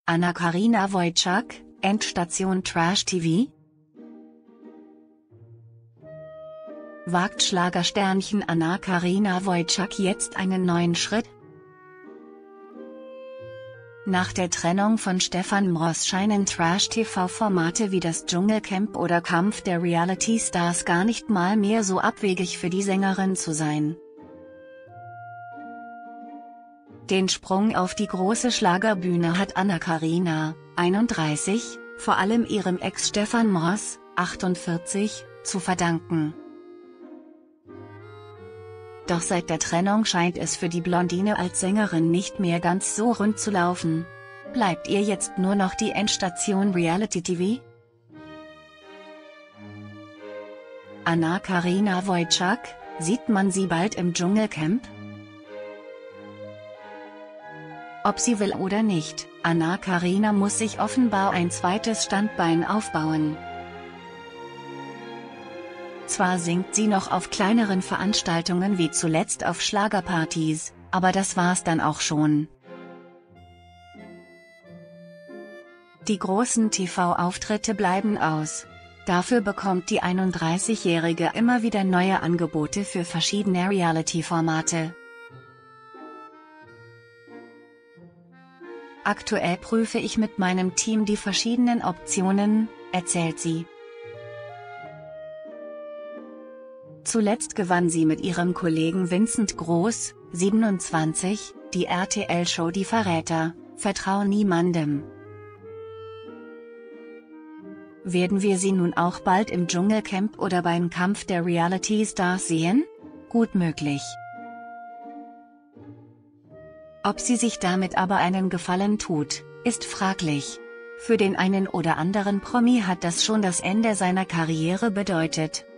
Anna-Karina Wojcik, Endstation Trash TV? Wagt Schlagersternchen Anna-Karina Wojcik jetzt einen neuen Schritt? Nach der Trennung von Stefan Mross scheinen Trash-TV-Formate wie das Dschungelcamp oder Kampf der Reality-Stars gar nicht mal mehr so abwegig für die Sängerin zu sein. Den Sprung auf die große Schlagerbühne hat Anna-Karina, 31, vor allem ihrem Ex Stefan Mross, 48, zu verdanken. Doch seit der Trennung scheint es für die Blondine als Sängerin nicht mehr ganz so rund zu laufen. Bleibt ihr jetzt nur noch die Endstation Reality TV? Anna-Karina Wojcik, sieht man sie bald im Dschungelcamp? Ob sie will oder nicht, Anna-Karina muss sich offenbar ein zweites Standbein aufbauen. Zwar singt sie noch auf kleineren Veranstaltungen wie zuletzt auf Schlagerpartys, aber das war's dann auch schon. Die großen TV-Auftritte bleiben aus. Dafür bekommt die 31-Jährige immer wieder neue Angebote für verschiedene Reality-Formate. Aktuell prüfe ich mit meinem Team die verschiedenen Optionen, erzählt sie. Zuletzt gewann sie mit ihrem Kollegen Vincent Groß, 27, die RTL-Show Die Verräter, Vertrau niemandem. Werden wir sie nun auch bald im Dschungelcamp oder beim Kampf der Reality-Stars sehen? Gut möglich. Ob sie sich damit aber einen Gefallen tut, ist fraglich. Für den einen oder anderen Promi hat das schon das Ende seiner Karriere bedeutet.